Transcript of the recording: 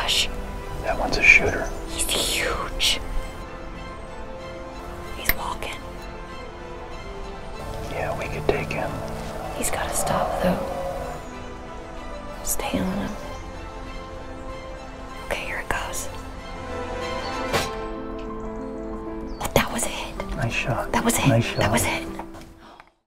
gosh. That one's a shooter. He's huge. He's walking. Yeah, we could take him. He's gotta stop though. Stay on him. Okay, here it goes. That was it. Nice shot. That was it. Nice shot. That was it.